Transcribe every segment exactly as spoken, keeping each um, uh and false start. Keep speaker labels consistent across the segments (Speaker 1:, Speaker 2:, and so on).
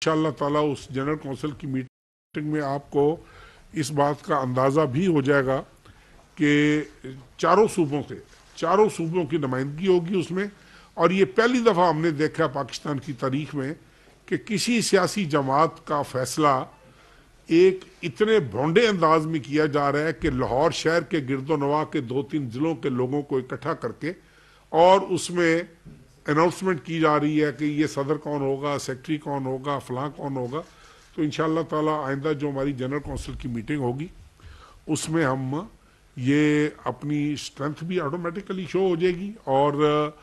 Speaker 1: इंशाअल्लाह ताला उस जनरल कौंसिल की मीटिंग में आपको इस बात का अंदाज़ा भी हो जाएगा कि चारों सूबों से चारों सूबों की नुमाइंदगी होगी उसमें। और ये पहली दफ़ा हमने देखा पाकिस्तान की तारीख में कि किसी सियासी जमात का फैसला एक इतने भोंडे अंदाज में किया जा रहा है कि लाहौर शहर के गिरदोनवा के दो तीन ज़िलों के लोगों को इकट्ठा करके और उसमें अनाउंसमेंट की जा रही है कि ये सदर कौन होगा, सेक्रेटरी कौन होगा, फलां कौन होगा। तो इंशाअल्लाह ताला आइंदा जो हमारी जनरल कौंसिल की मीटिंग होगी उसमें हम ये अपनी स्ट्रेंथ भी ऑटोमेटिकली शो हो जाएगी और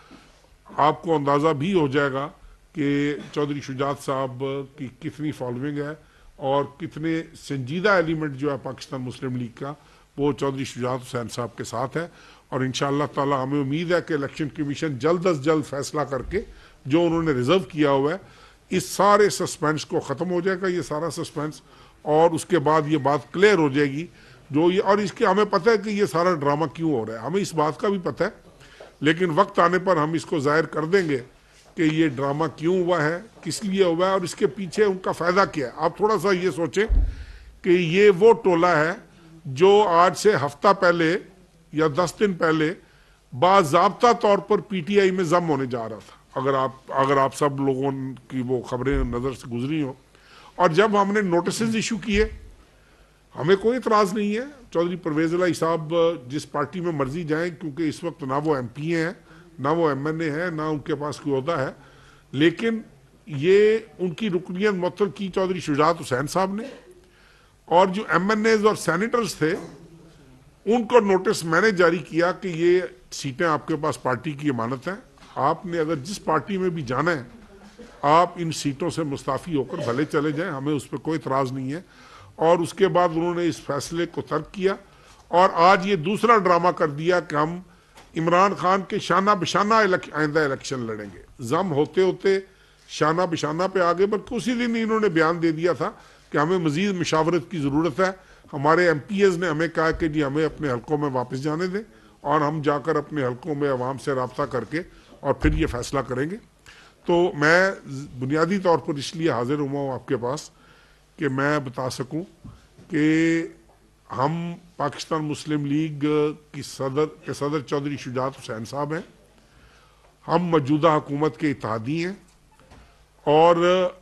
Speaker 1: आपको अंदाज़ा भी हो जाएगा कि चौधरी शुजात साहब की कितनी फॉलोइंग है और कितने संजीदा एलिमेंट जो है पाकिस्तान मुस्लिम लीग का वो चौधरी शुजात हुसैन साहब के साथ है। और इंशाअल्लाह ताला हमें उम्मीद है कि इलेक्शन कमीशन जल्द अज जल्द फैसला करके जो उन्होंने रिजर्व किया हुआ है इस सारे सस्पेंस को ख़त्म हो जाएगा, ये सारा सस्पेंस, और उसके बाद ये बात क्लियर हो जाएगी जो ये। और इसके हमें पता है कि ये सारा ड्रामा क्यों हो रहा है, हमें इस बात का भी पता है, लेकिन वक्त आने पर हम इसको जाहिर कर देंगे कि ये ड्रामा क्यों हुआ है, किस लिए हुआ है और इसके पीछे उनका फ़ायदा क्या है। आप थोड़ा सा ये सोचें कि ये वो टोला है जो आज से हफ्ता पहले या दस दिन पहले बाज़ाब्ता तौर पर पीटीआई में जम होने जा रहा था, अगर आप अगर आप सब लोगों की वो खबरें नज़र से गुजरी हो। और जब हमने नोटिस इशू किए हमें कोई इतराज़ नहीं है, चौधरी परवेज़ इलाही साहब जिस पार्टी में मर्जी जाएं, क्योंकि इस वक्त ना वो एम पी हैं ना वो एम एन ए है ना उनके पास कोई ओहदा है, लेकिन ये उनकी रुकनियत मुअत्तल की चौधरी शुजात हुसैन साहब ने। और जो एम एन एज और सैनिटर्स थे उनको नोटिस मैंने जारी किया कि ये सीटें आपके पास पार्टी की अमानत हैं, आपने अगर जिस पार्टी में भी जाना है आप इन सीटों से मुस्ताफ़ी होकर भले चले जाएं, हमें उस पर कोई इतराज़ नहीं है। और उसके बाद उन्होंने इस फैसले को तर्क किया और आज ये दूसरा ड्रामा कर दिया कि हम इमरान खान के शाना बिशाना आइंदा इलेक्शन लड़ेंगे। जम होते होते शाना बिशाना पे आगे, बल्कि उसी दिन इन्होंने बयान दे दिया था कि हमें मज़ीद मुशावरत की ज़रूरत है। हमारे एम पी एज़ ने हमें कहा कि जी हमें अपने हलकों में वापस जाने दें और हम जाकर अपने हलकों में अवाम से रब्ता करके और फिर ये फैसला करेंगे। तो मैं बुनियादी तौर पर इसलिए हाजिर हुआ हूँ आपके पास कि मैं बता सकूं कि हम पाकिस्तान मुस्लिम लीग की सदर के सदर चौधरी शुजात हुसैन साहब हैं, हम मौजूदा हुकूमत के इत्तेहादी हैं और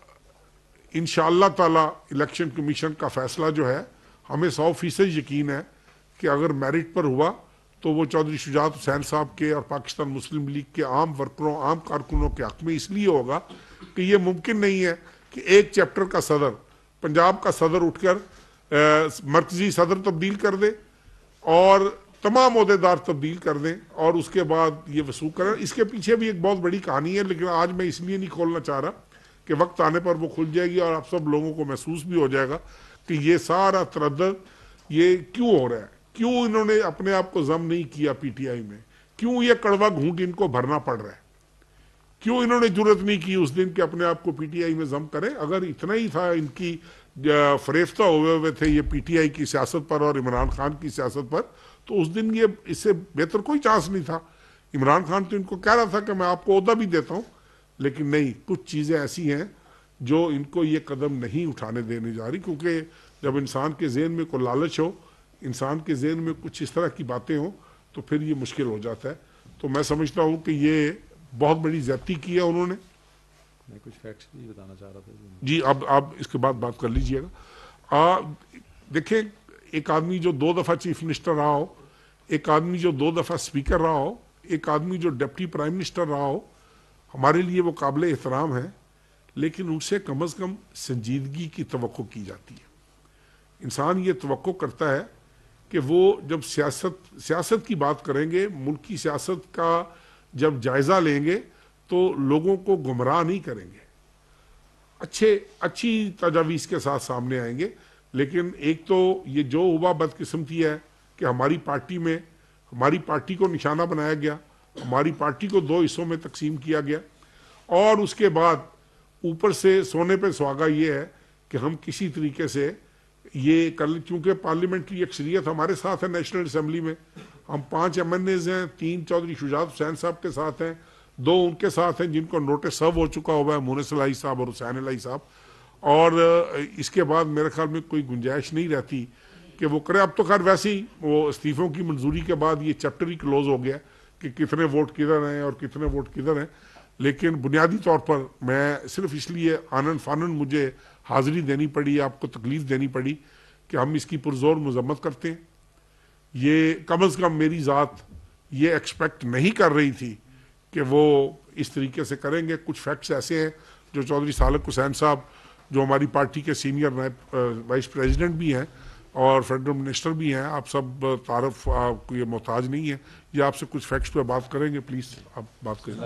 Speaker 1: इंशाअल्लाह ताला इलेक्शन कमीशन का फैसला जो है हमें सौ फीसद यकीन है कि अगर मेरिट पर हुआ तो वो चौधरी शुजात हुसैन साहब के और पाकिस्तान मुस्लिम लीग के आम वर्करों आम कारकुनों के हक में इसलिए होगा कि ये मुमकिन नहीं है कि एक चैप्टर का सदर, पंजाब का सदर उठकर मरकजी सदर तब्दील कर दे और तमाम ओहदेदार तब्दील कर दें और उसके बाद ये वसूख करें। इसके पीछे भी एक बहुत बड़ी कहानी है, लेकिन आज मैं इसलिए नहीं खोलना चाह रहा कि वक्त आने पर वो खुल जाएगी और आप सब लोगों को महसूस भी हो जाएगा कि ये सारा तरद्दुद ये क्यों हो रहा है, क्यों इन्होंने अपने आप को जम नहीं किया पीटीआई में, क्यों ये कड़वा घूंट इनको भरना पड़ रहा है, क्यों इन्होंने जरूरत नहीं की उस दिन कि अपने आप को पीटीआई में जम करें। अगर इतना ही था इनकी फरेफ्ता हुए हुए थे ये पीटीआई की सियासत पर और इमरान खान की सियासत पर, तो उस दिन ये इससे बेहतर कोई चांस नहीं था। इमरान खान तो इनको कह रहा था कि मैं आपको ओहदा भी देता हूँ, लेकिन नहीं, कुछ चीज़ें ऐसी हैं जो इनको ये कदम नहीं उठाने देने जा रही, क्योंकि जब इंसान के जहन में कोई लालच हो, इंसान के जहन में कुछ इस तरह की बातें हों तो फिर ये मुश्किल हो जाता है। तो मैं समझता हूँ कि ये बहुत बड़ी ज्यादती की है उन्होंने।
Speaker 2: मैं कुछ फैक्ट्स भी बताना चाह रहा था
Speaker 1: जी, अब आप इसके बाद बात कर लीजिएगा। देखिए, एक आदमी जो दो दफ़ा चीफ मिनिस्टर रहा हो, एक आदमी जो दो दफ़ा स्पीकर रहा हो, एक आदमी जो डिप्टी प्राइम मिनिस्टर रहा हो, हमारे लिए वो काबिल एहतराम है, लेकिन उनसे कम अज़ कम संजीदगी की तवक्को की जाती है। इंसान ये तवक्को करता है कि वो जब सियासत सियासत की बात करेंगे, मुल्क की सियासत का जब जायज़ा लेंगे तो लोगों को गुमराह नहीं करेंगे, अच्छे अच्छी तजावीज़ के साथ सामने आएंगे। लेकिन एक तो ये जो हुआ बदकिस्मती है कि हमारी पार्टी में हमारी पार्टी को निशाना बनाया गया, हमारी पार्टी को दो हिस्सों में तकसीम किया गया और उसके बाद ऊपर से सोने पे सुहागा ये है कि हम किसी तरीके से ये कर लें, क्योंकि पार्लियामेंट्री अक्सरियत हमारे साथ है नेशनल असम्बली में, हम पांच एम एन एज हैं, तीन चौधरी शुजात हुसैन साहब के साथ हैं, दो उनके साथ हैं जिनको नोटिस सर्व हो चुका हुआ है, मुनिस इलाही साहब और हुसैन इलाही साहब, और इसके बाद मेरे ख्याल में कोई गुंजाइश नहीं रहती कि वो करे। अब तो खैर वैसे ही वो इस्तीफों की मंजूरी के बाद ये चैप्टर ही क्लोज हो गया कि कितने वोट किधर हैं और कितने वोट किधर हैं। लेकिन बुनियादी तौर पर मैं सिर्फ इसलिए आनन फानन मुझे हाजिरी देनी पड़ी, आपको तकलीफ देनी पड़ी कि हम इसकी पुरजोर मजम्मत करते हैं। ये कम अज़ कम मेरी ज़ात ये एक्सपेक्ट नहीं कर रही थी कि वो इस तरीके से करेंगे। कुछ फैक्ट्स ऐसे हैं जो चौधरी सालक हुसैन साहब जो हमारी पार्टी के सीनियर नायब वाइस प्रेसिडेंट भी हैं और फेडरल मिनिस्टर भी हैं, आप सब तारफ आपको ये मोहताज नहीं है, ये आपसे कुछ फैक्ट्स पे बात करेंगे। प्लीज़ आप बात करें।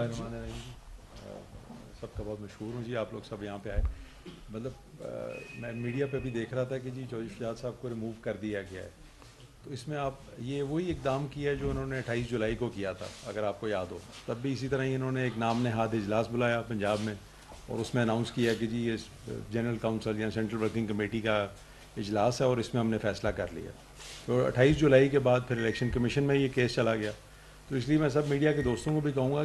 Speaker 2: सबका बहुत मशहूर हूँ जी, आप लोग सब यहाँ पे आए। मतलब मैं मीडिया पे भी देख रहा था कि जी चौधरी शुजात साहब को रिमूव कर दिया गया है, तो इसमें आप ये वही इकदाम किया है जो उन्होंने अट्ठाईस जुलाई को किया था, अगर आपको याद हो। तब भी इसी तरह ही इन्होंने एक नाम नहाद इजलास बुलाया पंजाब में और उसमें अनाउंस किया कि जी ये जनरल काउंसिल या सेंट्रल वर्किंग कमेटी का इजलास है और इसमें हमने फ़ैसला कर लिया। तो अट्ठाईस जुलाई के बाद फिर इलेक्शन कमीशन में ये केस चला गया। तो इसलिए मैं सब मीडिया के दोस्तों को भी कहूँगा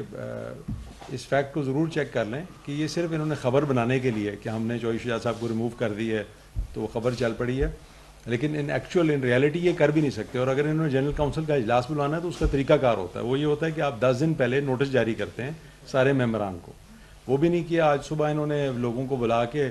Speaker 2: कि इस फैक्ट को ज़रूर चेक कर लें कि ये सिर्फ इन्होंने ख़बर बनाने के लिए कि हमने चौधरी शुजात साहब को रिमूव कर दी है तो वो ख़बर चल पड़ी है, लेकिन इन एक्चुअल इन रियलिटी ये कर भी नहीं सकते। और अगर इन्होंने जनरल काउंसिल का इजलास बुलाना है तो उसका तरीकाकार होता है, वो ये होता है कि आप दस दिन पहले नोटिस जारी करते हैं सारे मेम्बरान को। वो भी नहीं किया। आज सुबह इन्होंने लोगों को बुला के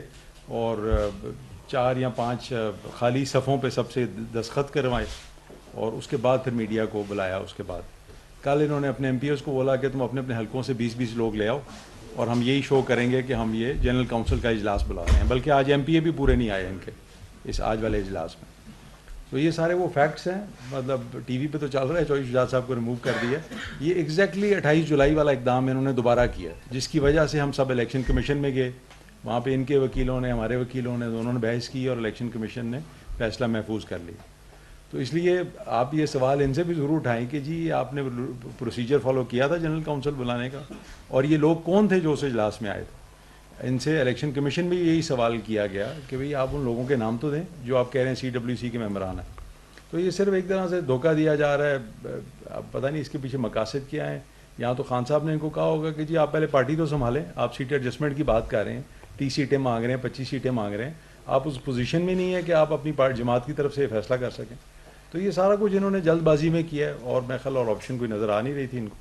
Speaker 2: और चार या पाँच खाली सफ़ों पे सबसे दस्तखत करवाए और उसके बाद फिर मीडिया को बुलाया। उसके बाद कल इन्होंने अपने एम पी ओज़ को बोला कि तुम अपने अपने हलकों से बीस बीस लोग ले आओ और हम यही शो करेंगे कि हम ये जनरल काउंसिल का इजलास बुला रहे हैं। बल्कि आज एम पी ए भी पूरे नहीं आए इनके इस आज वाले इजलास में। तो ये सारे वो फैक्ट्स हैं, मतलब टीवी पे तो चल रहा है चौधरी शुजात साहब को रिमूव कर दिया। ये एग्जैक्टली अट्ठाईस जुलाई वाला इकदाम इन्होंने दोबारा किया, जिसकी वजह से हम सब इलेक्शन कमीशन में गए। वहाँ पे इनके वकीलों ने, हमारे वकीलों ने, दोनों ने बहस की और इलेक्शन कमीशन ने फैसला महफूज कर लिया। तो इसलिए आप ये सवाल इनसे भी ज़रूर उठाएं कि जी आपने प्रोसीजर फॉलो किया था जनरल काउंसिल बुलाने का, और ये लोग कौन थे जो उस इजलास में आए थे। इनसे इलेक्शन कमीशन में यही सवाल किया गया कि भाई आप उन लोगों के नाम तो दें जो आप कह रहे हैं सी डब्ल्यू सी के मेम्बरान हैं। तो ये सिर्फ एक तरह से धोखा दिया जा रहा है। अब पता नहीं इसके पीछे मकासद क्या है। यहाँ तो खान साहब ने इनको कहा होगा कि जी आप पहले पार्टी तो संभालें, आप सीट एडजस्टमेंट की बात कर रहे हैं, तीस सीटें मांग रहे हैं, पच्चीस सीटें मांग रहे हैं, आप उस पोजीशन में नहीं है कि आप अपनी पार्टी जमात की तरफ से फैसला कर सकें। तो ये सारा कुछ इन्होंने जल्दबाजी में किया है और मैं ख्याल और ऑप्शन कोई नज़र आ नहीं रही थी इनको,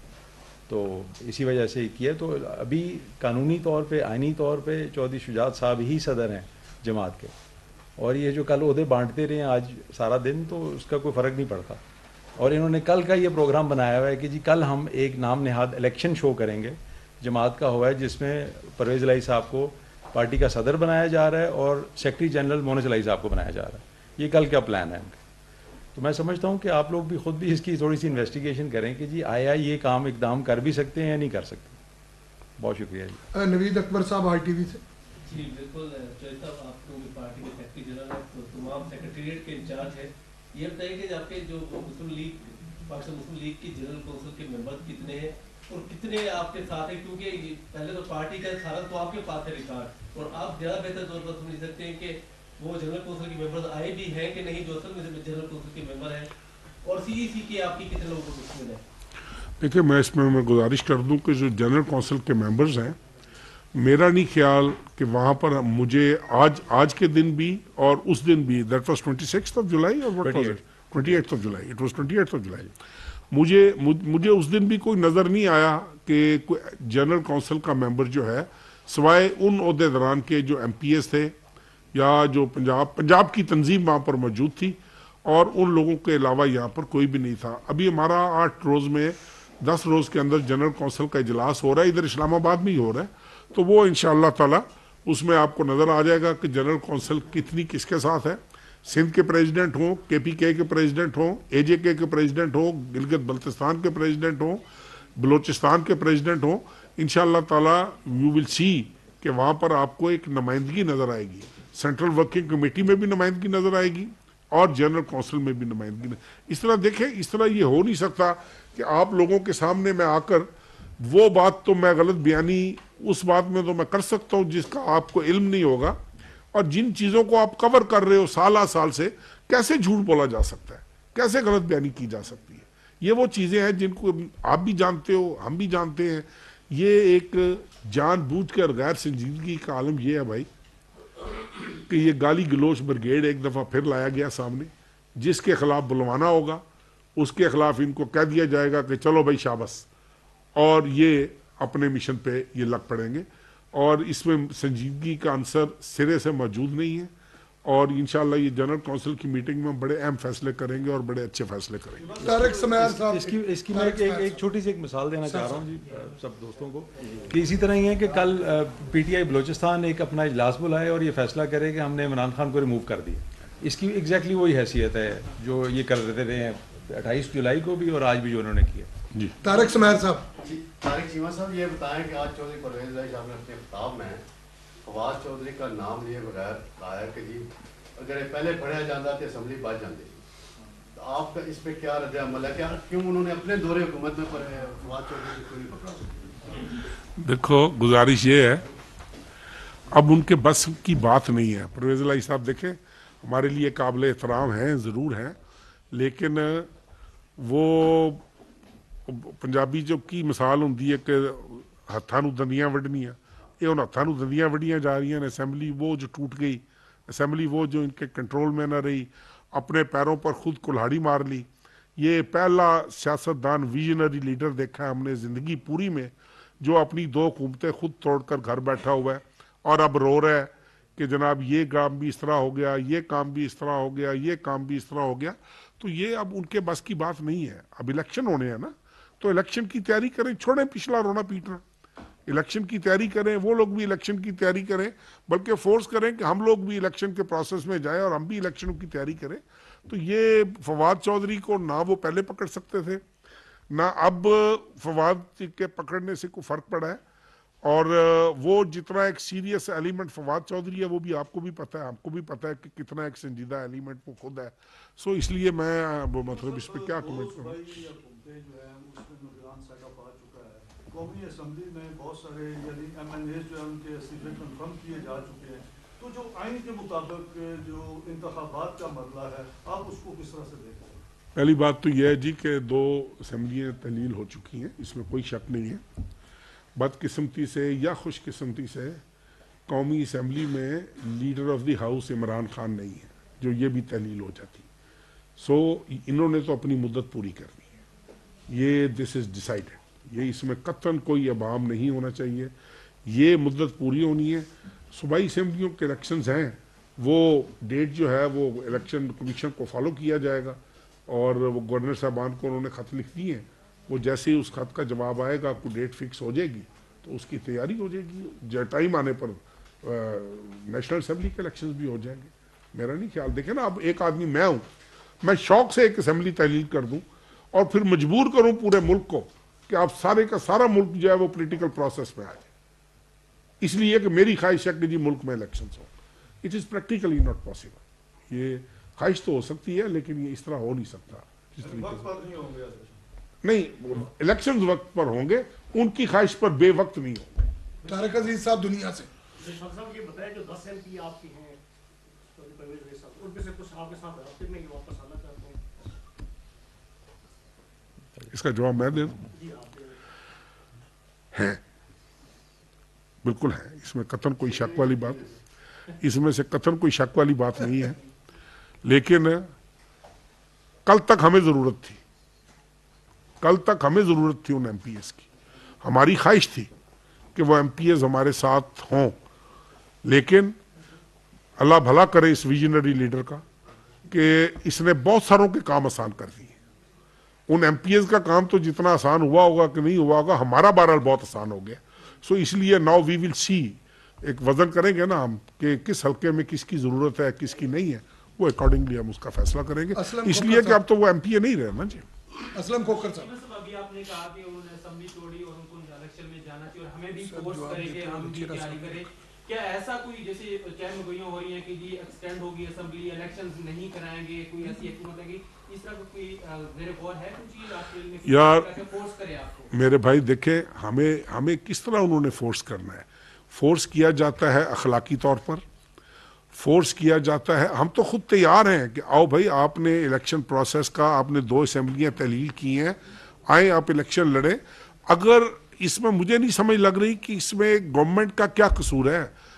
Speaker 2: तो इसी वजह से ही किया। तो अभी कानूनी तौर पे, आइनी तौर पे चौधरी शुजात साहब ही सदर हैं जमात के, और ये जो कल ओहदे बांटते रहे आज सारा दिन, तो उसका कोई फ़र्क नहीं पड़ता। और इन्होंने कल का ये प्रोग्राम बनाया हुआ है कि जी कल हम एक नाम नहाद इलेक्शन शो करेंगे जमात का हुआ है, जिसमें परवेज़ इलाही साहब को पार्टी का सदर बनाया जा रहा है और सेक्रेटरी जनरल मोनिस इलाही साहब को बनाया जा रहा है। ये कल का प्लान है इनका। तो मैं समझता हूँ कि आप लोग भी खुद भी इसकी थोड़ी सी इन्वेस्टिगेशन करें कि जी आया ये काम इकदाम कर भी सकते हैं या नहीं कर सकते। बहुत शुक्रिया जी।
Speaker 3: नवीद अकबर साहब आई टी वी से।
Speaker 4: जी बिल्कुल चौधरी साहब, आप लोगों की पार्टी के सेक्रेटरी जनरल हैं, तो तमाम सेक्रेटरीट के इंचार्ज है। ये बताइए कि आपके जो Muslim League, Pakistan Muslim League की जनरल काउंसिल के मेंबर कितने हैं और कितने आपके साथ हैं, क्योंकि पहले तो पार्टी का सारा तो आपके पास है रिकॉर्ड, और आप ज़्यादा बेहतर तौर पर समझ सकते हैं कि वो जनरल काउंसिल के मेंबर्स आए भी हैं कि नहीं, जो असल में जनरल काउंसिल के मेंबर हैं, और सी ई सी के आपकी कितने लोगों को दुश्मन है।
Speaker 1: देखिए, मैं इसमें मैं गुजारिश कर दूं कि जो जनरल काउंसिल के मेंबर्स हैं, मेरा नहीं ख्याल कि वहाँ पर मुझे आज आज के दिन भी और उस दिन भी, that was twenty sixth of July और what was it twenty eighth of July, it was twenty eighth of July, मुझे मुझे उस दिन भी कोई नज़र नहीं आया कि कोई जनरल काउंसिल का मेंबर जो है, सिवाय उन ओहदेदारान के जो एम पी एस थे या जो पंजाब पंजाब की तंजीम वहाँ पर मौजूद थी, और उन लोगों के अलावा यहाँ पर कोई भी नहीं था। अभी हमारा आठ रोज़ में दस रोज़ के अंदर जनरल काउंसिल का इजलास हो रहा है, इधर इस्लामाबाद में ही हो रहा है, तो वो इंशाअल्लाह ताला उसमें आपको नज़र आ जाएगा कि जनरल काउंसिल कितनी किसके साथ है। सिंध के प्रेसिडेंट हों, के पी के के प्रेसिडेंट हों, ए जे के के प्रेसिडेंट हों, गिलगित बल्तिस्तान के प्रेसिडेंट हों, बलोचिस्तान के प्रेसिडेंट हों, इंशाअल्लाह ताला यू विल सी कि वहाँ पर आपको एक नुमाइंदगी नज़र आएगी। सेंट्रल वर्किंग कमेटी में भी नुमाइंदगी नज़र आएगी और जनरल काउंसिल में भी नुमाइंदगी। इस तरह देखें, इस तरह ये हो नहीं सकता कि आप लोगों के सामने मैं आकर वो बात, तो मैं गलत बयानी उस बात में तो मैं कर सकता हूँ जिसका आपको इल्म नहीं होगा, और जिन चीज़ों को आप कवर कर रहे हो साल साल से, कैसे झूठ बोला जा सकता है, कैसे गलत बयानी की जा सकती है। ये वो चीज़ें हैं जिनको आप भी जानते हो, हम भी जानते हैं। ये एक जानबूझ कर गैर संजीदगी का आलम ये है भाई कि ये गाली गलोच ब्रिगेड एक दफ़ा फिर लाया गया सामने, जिसके खिलाफ बुलवाना होगा उसके खिलाफ इनको कह दिया जाएगा कि चलो भाई शाबाश, और ये अपने मिशन पे ये लग पड़ेंगे। और इसमें संजीदगी का आंसर सिरे से मौजूद नहीं है, और इंशाल्लाह ये जनरल काउंसिल की मीटिंग में बड़े अहम फैसले करेंगे और बड़े अच्छे फैसले करेंगे।
Speaker 3: तारिक समैल साहब,
Speaker 2: इसकी इसकी मैं एक, एक, एक छोटी सी एक मिसाल देना चाह रहा हूँ जी सब दोस्तों को, कि इसी तरह ही है कि कल पीटीआई बलोचिस्तान एक अपना इजलास बुलाए और ये फैसला करे कि हमने इमरान खान को रिमूव कर दिया। इसकी एग्जैक्टली वही हैसियत है जो ये कर देते रहे हैं अट्ठाईस जुलाई को भी और आज भी जो उन्होंने किया।
Speaker 1: जी
Speaker 3: तारिक समैल साहब,
Speaker 5: तारिक चीमा साहब ये बताएं कि आज चौधरी परवेज भाई साहब ने अपने किताब में फवाद चौधरी का नाम लिए बगैर कहा है कि जी अगर पहले पढ़ा जाता तो असम्बली बच जाती, तो आपका इस पे क्या रद्द अमल है? क्या क्यों उन्होंने अपने दौरे हुकूमत में फवाद चौधरी को क्यों नहीं पकड़ा?
Speaker 1: देखो, गुजारिश ये है, अब उनके बस की बात नहीं है। परवेज लाई साहब देखें, हमारे लिए काबिल एहतराम हैं, ज़रूर हैं, लेकिन वो पंजाबी जो की मिसाल होंगी है कि हत्थां नूं दंदियां वड्ढनियां, ये हुण हत्थां नूं दंदियां वड्ढियां जा रही हैं। असैम्बली वो जो टूट गई, असैम्बली वो जो इनके कंट्रोल में ना रही, अपने पैरों पर खुद कुल्हाड़ी मार ली। ये पहला सियासतदान विजनरी लीडर देखा है हमने ज़िंदगी पूरी में जो अपनी दो हुकूमतें खुद तोड़कर घर बैठा हुआ है और अब रो रहा है कि जनाब ये काम भी इस तरह हो गया, ये काम भी इस तरह हो गया, ये काम भी इस तरह हो गया। तो ये अब उनके बस की बात नहीं है। अब इलेक्शन होने हैं ना, तो इलेक्शन की तैयारी करें, छोड़ें पिछला रोना पीटना, इलेक्शन की तैयारी करें। वो लोग भी इलेक्शन की तैयारी करें, बल्कि फोर्स करें कि हम लोग भी इलेक्शन के प्रोसेस में जाएं और हम भी इलेक्शन की तैयारी करें। तो ये फवाद चौधरी को ना वो पहले पकड़ सकते थे, ना अब फवाद के पकड़ने से कोई फ़र्क पड़ा है। और वो जितना एक सीरियस एलिमेंट फवाद चौधरी है वो भी आपको भी पता है, आपको भी पता है कि कितना एक संजीदा एलिमेंट वो खुद है। सो इसलिए मैं मतलब इस पर क्या कमेंट करूँ।
Speaker 6: कौमी असम्बली में बहुत सारे यानी एम एन ए जो है उनके इस्तीफे कन्फर्म किए जा चुके हैं, तो जो आइन के मुताबिक जो इंतखाबात का मरला है आप उसको किस तरह से देखते हैं?
Speaker 1: पहली बात तो यह है जी कि दो असम्बलियाँ तहलील हो चुकी हैं, इसमें कोई शक नहीं है। बदकिस्मती से या खुशकिस्मती से कौमी असम्बली में leader of the house Imran Khan नहीं है, जो ये भी तहलील हो जाती। सो इन्होंने तो अपनी मुद्दत पूरी करनी है, ये दिस इज़ डिसाइडेड। ये इसमें कतन कोई अबाम नहीं होना चाहिए, ये मुद्दत पूरी होनी है। सूबाई असम्बलियों के इलेक्शंस हैं, वो डेट जो है वो इलेक्शन कमीशन को फॉलो किया जाएगा और वो गवर्नर साहबान को उन्होंने ख़त लिख दिए हैं। वो जैसे ही उस खत का जवाब आएगा, कोई डेट फिक्स हो जाएगी तो उसकी तैयारी हो जाएगी। टाइम आने पर नेशनल असम्बली के इलेक्शंस भी हो जाएंगे। मेरा नहीं ख्याल, देखें ना, अब एक आदमी मैं हूँ, मैं शौक से एक असम्बली तहलील कर दूँ और फिर मजबूर करूँ पूरे मुल्क को कि आप सारे का सारा मुल्क जो है वो पॉलिटिकल प्रोसेस में आ जाए, इसलिए कि मेरी ख्वाहिश है कि जी मुल्क में इलेक्शंस हो। It is practically not possible. ये ख्वाहिश तो हो सकती है लेकिन ये इस तरह हो नहीं सकता। जिस तरीके नहीं, इलेक्शंस वक्त पर होंगे, उनकी ख्वाहिश पर बेवक्त नहीं होंगे।
Speaker 3: तारिक अजीज साहब दुनिया से
Speaker 7: ये बताया जो दस एम पी आपकी हैं, उनमें से कुछ आपके साथ रास्ते में वापस आना चाहते हैं,
Speaker 1: इसका जवाब मैं दे दूं? है, बिल्कुल है, इसमें कतन कोई शक वाली बात, इसमें से कतन कोई शक वाली बात नहीं है। लेकिन कल तक हमें जरूरत थी, कल तक हमें जरूरत थी उन एम पी एस की। हमारी ख्वाहिश थी कि वो एम पी एस हमारे साथ हों, लेकिन अल्लाह भला करे इस विजनरी लीडर का कि इसने बहुत सारों के काम आसान कर दिए। उन एम पी एस का काम तो जितना आसान हुआ होगा कि नहीं हुआ होगा, हमारा बहरहाल बहुत आसान हो गया। सो इसलिए नाउ वी विल सी, एक वजन करेंगे ना हम कि किस हल्के में किसकी ज़रूरत है किसकी नहीं है, वो अकॉर्डिंगली हम उसका फैसला करेंगे। इसलिए कि अब तो वो एम पी ए नहीं रहे ना जी।
Speaker 3: असलम खोखर साहब,
Speaker 8: अभी आपने कहा कि उन्होंने असेंबली तोड़ी और उनको इलेक्शन में जाना चाहिए और हमें भी फोर्स करेंगे, हम भी तैयारी करें। क्या ऐसा कोई जैसे चैन गोइयां हो रही हैं कि जी एक्सटेंड होगी असेंबली, इलेक्शंस नहीं कराएंगे, कोई ऐसी हुकूमत है कि इस तरह का कोई मेरे गौर है कुछ चीज आपके लिए
Speaker 1: यार
Speaker 8: फोर्स करे आपको?
Speaker 1: मेरे भाई देखे, हमें हमें किस तरह उन्होंने फोर्स करना है। फोर्स किया जाता है अखलाकी तौर पर, फोर्स किया जाता है, हम तो खुद तैयार हैं कि आओ भाई, आपने इलेक्शन प्रोसेस का, आपने दो असम्बलियाँ तहलील की हैं, आए आप इलेक्शन लड़ें। अगर इसमें मुझे नहीं समझ लग रही कि इसमें गवर्नमेंट का क्या कसूर है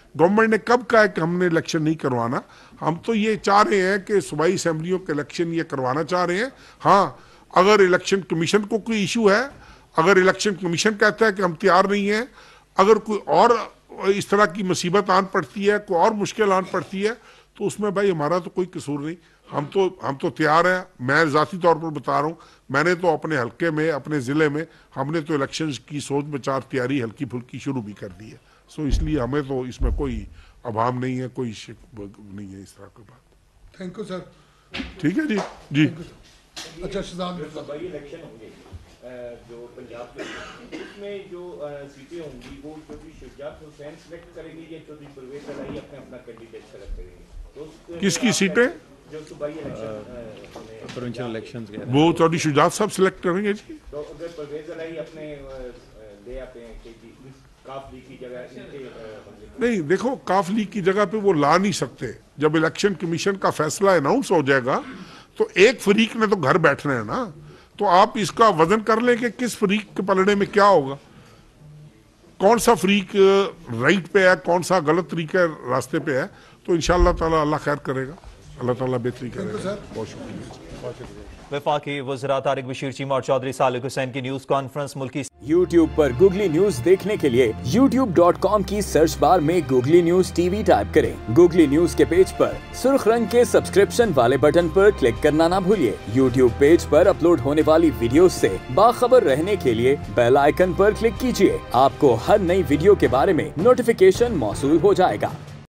Speaker 1: गवर्नमेंट ने कब कहा है कि हमने इलेक्शन नहीं करवाना? हम तो ये चाह रहे हैं कि सूबाई असेंबलियों के इलेक्शन ये करवाना चाह रहे हैं। हाँ, अगर इलेक्शन कमीशन को कोई इशू है, अगर इलेक्शन कमीशन कहता है कि हम तैयार नहीं हैं, अगर कोई और इस तरह की मुसीबत आन पड़ती है, कोई और मुश्किल आन पड़ती है, तो उसमें भाई हमारा तो कोई कसूर नहीं। हम तो हम तो तैयार हैं। मैं ज़ाती तौर पर बता रहा हूँ, मैंने तो अपने हलके में, अपने ज़िले में, हमने तो इलेक्शन की सोच विचार तैयारी हल्की फुल्की शुरू भी कर दी है। सो इसलिए हमें तो इसमें कोई अभाव नहीं है, कोई शिक नहीं है इस तरह की बात।
Speaker 3: Thank you sir.
Speaker 1: ठीक है जी जी।
Speaker 3: अच्छा शहजाद
Speaker 9: सूबाई इलेक्शन होंगे जो पंजाब के, उसमें जो सीटें होंगी वो चौधरी शुजात हुसैन सेलेक्ट करेंगे या चौधरी परवेज अलाई अपने अपना कैंडिडेट सेलेक्ट करेंगे? तो
Speaker 1: किसकी सीटें?
Speaker 9: जो सूबाई इलेक्शन
Speaker 2: प्रोविंशियल इलेक्शन
Speaker 1: वो चौधरी शुजात साहब सेलेक्ट करेंगे जी।
Speaker 9: तो अगर परवेज अलाई अपने ले आते हैं कि जी काफ लीग की जगह इनके,
Speaker 1: नहीं, देखो काफ लीग की जगह पे वो ला नहीं सकते। जब इलेक्शन कमीशन का फैसला अनाउंस हो जाएगा तो एक फरीक ने तो घर बैठना है ना, तो आप इसका वजन कर लें कि किस फरीक के पलड़े में क्या होगा, कौन सा फरीक राइट पे है, कौन सा गलत तरीके रास्ते पे है। तो इंशाअल्लाह ताला अल्लाह खैर करेगा, अल्लाह ताला बेहतरी करेगा। बहुत शुक्रिया।
Speaker 10: वफाकी वज़रा तारिक बशीर चीमा और चौधरी सालिक हुसैन की न्यूज कॉन्फ्रेंस मुल्की
Speaker 11: यूट्यूब पर गूगली न्यूज देखने के लिए यूट्यूब डॉट कॉम की सर्च बार में गूगली न्यूज टीवी टाइप करें। गूगली न्यूज के पेज पर सुर्ख रंग के सब्सक्रिप्शन वाले बटन पर क्लिक करना ना भूलिए। यूट्यूब पेज पर अपलोड होने वाली वीडियोस से बाखबर रहने के लिए बेल आइकन पर क्लिक कीजिए। आपको हर नई वीडियो के बारे में नोटिफिकेशन मौसूल हो जाएगा।